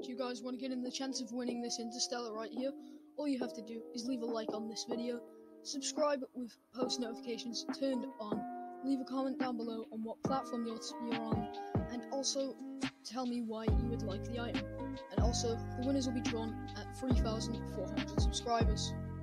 Do you guys want to get in the chance of winning this Interstellar right here? All you have to do is leave a like on this video, subscribe with post notifications turned on, leave a comment down below on what platform you're on, and also tell me why you would like the item. And also, the winners will be drawn at 3,400 subscribers.